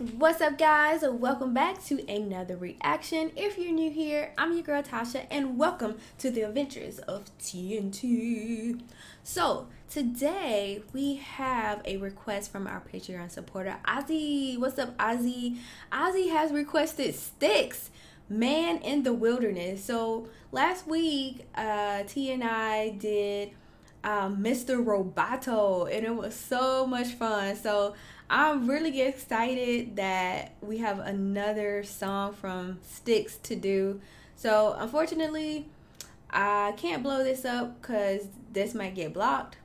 What's up, guys? Welcome back to another reaction. If you're new here, I'm your girl Tasha, and welcome to the adventures of TNT. So today we have a request from our Patreon supporter Ozzy. What's up, Ozzy? Ozzy has requested Styx, Man in the Wilderness. So last week T and I did Mr. Roboto, and it was so much fun. So I'm really excited that we have another song from Styx to do. So unfortunately I can't blow this up because this might get blocked.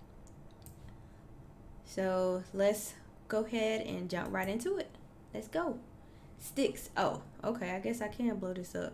So let's go ahead and jump right into it. Let's go. Styx. Oh, okay, I guess I can blow this up.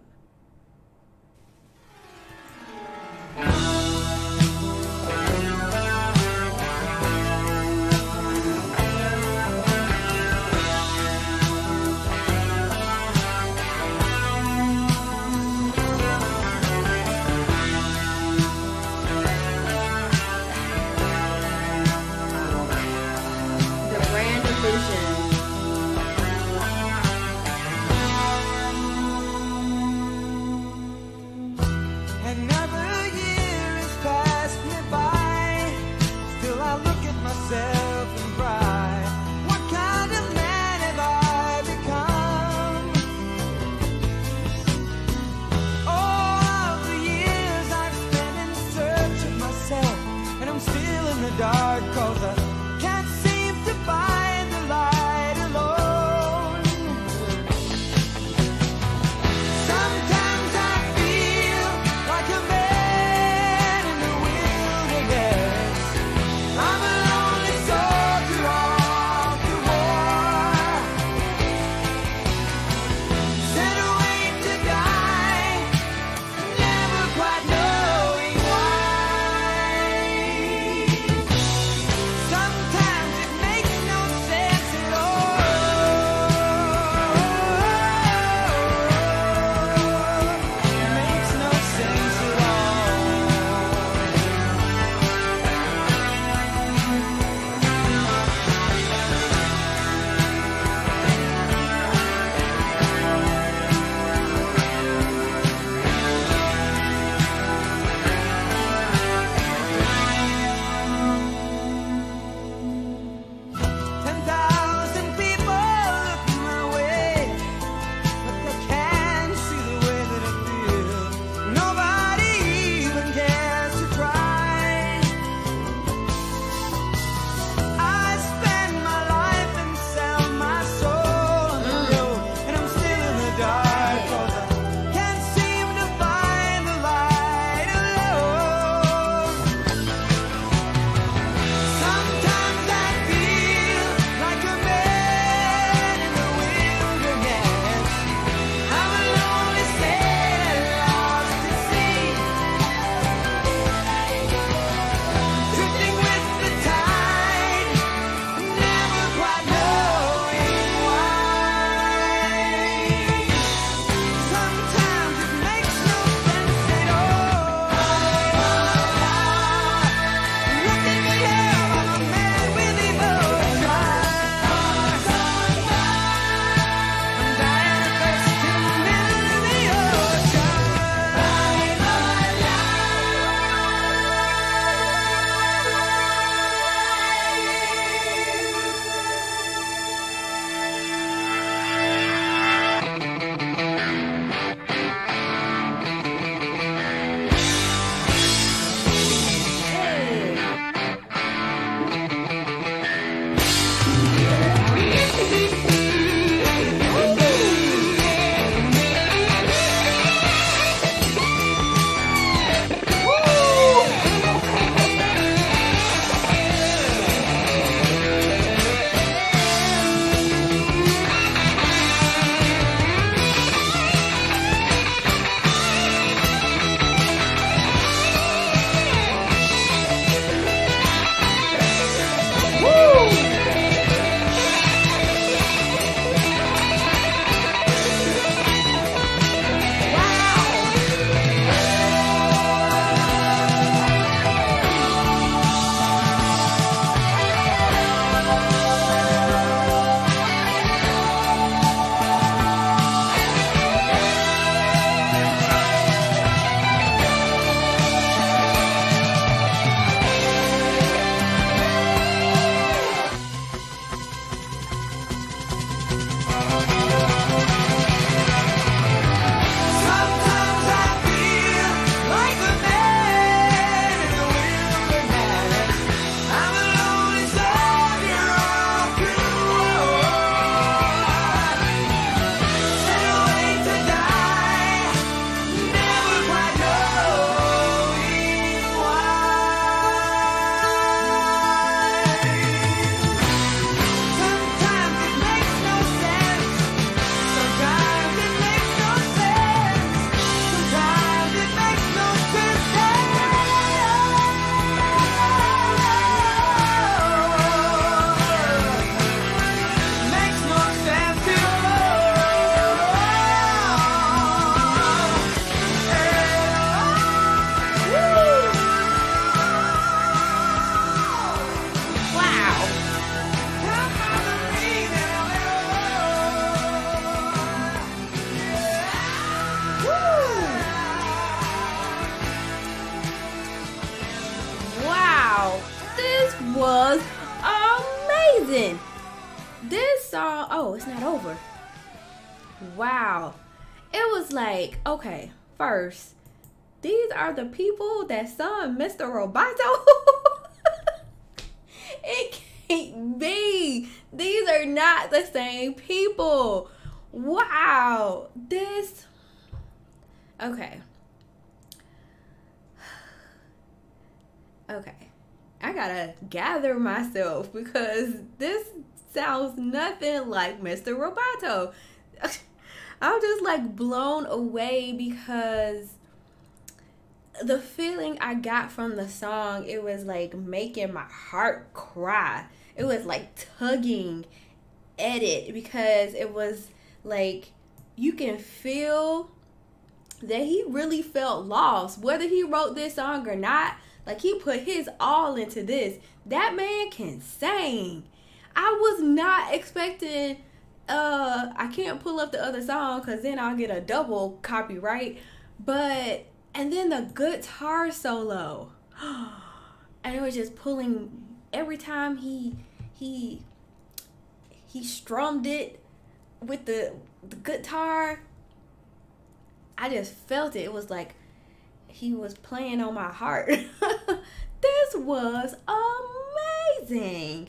Another year has passed me by. Still I look at myself and cry. What kind of man have I become? All of the years I've spent in search of myself, and I'm still in the dark 'cause I can't seem to find the light. this song, oh, it's not over. Wow. It was like, okay, first, these are the people that sung Mr. Roboto. It can't be. These are not the same people. Wow. This, okay. Okay. I gotta gather myself because this sounds nothing like Mr. Roboto. I'm just like blown away because the feeling I got from the song, it was like making my heart cry. It was like tugging at it because it was like you can feel that he really felt lost. Whether he wrote this song or not, like he put his all into this. That man can sing. I was not expecting, I can't pull up the other song because then I'll get a double copyright. But, and then the guitar solo. And it was just pulling every time he strummed it with the guitar. I just felt it. It was like he was playing on my heart. This was amazing.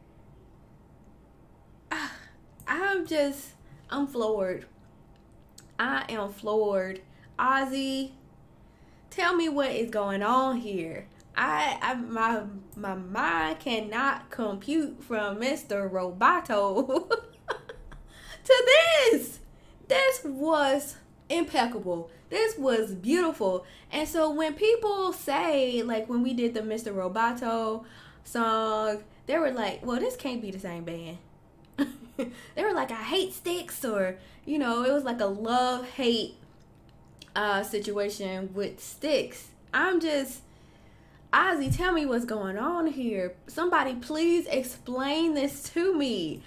I'm floored. I am floored. Ozzy, tell me what is going on here. My mind cannot compute from Mr. Roboto to this. This was impeccable. This was beautiful. And so when people say, like when we did the Mr. Roboto song, they were like, well, this can't be the same band. They were like, I hate Styx, or, you know, it was like a love-hate situation with Styx. I'm just, Ozzy, tell me what's going on here. Somebody please explain this to me.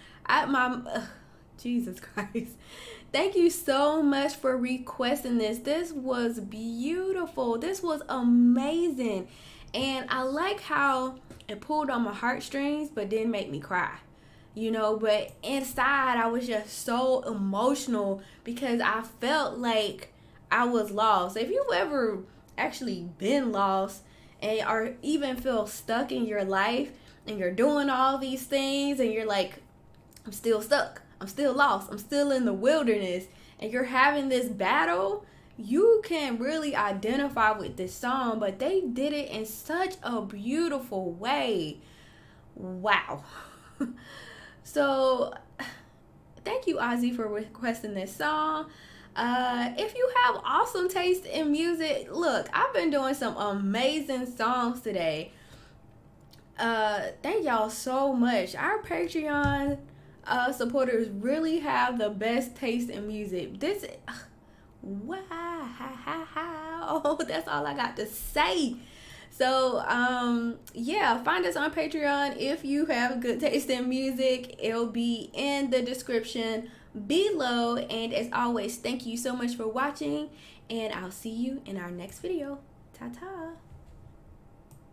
Jesus Christ. Thank you so much for requesting this. This was beautiful. This was amazing. And I like how it pulled on my heartstrings but didn't make me cry. You know, but inside I was just so emotional because I felt like I was lost. If you've ever actually been lost and or even feel stuck in your life and you're doing all these things and you're like, I'm still stuck, I'm still lost, I'm still in the wilderness, and you're having this battle, you can really identify with this song. But they did it in such a beautiful way. Wow. So thank you, Ozzy, for requesting this song. If you have awesome taste in music, look, I've been doing some amazing songs today. Thank y'all so much. Our Patreon supporters really have the best taste in music. This, wow, that's all I got to say. So, yeah, find us on Patreon if you have good taste in music. It'll be in the description below. And as always, thank you so much for watching, and I'll see you in our next video. Ta-ta.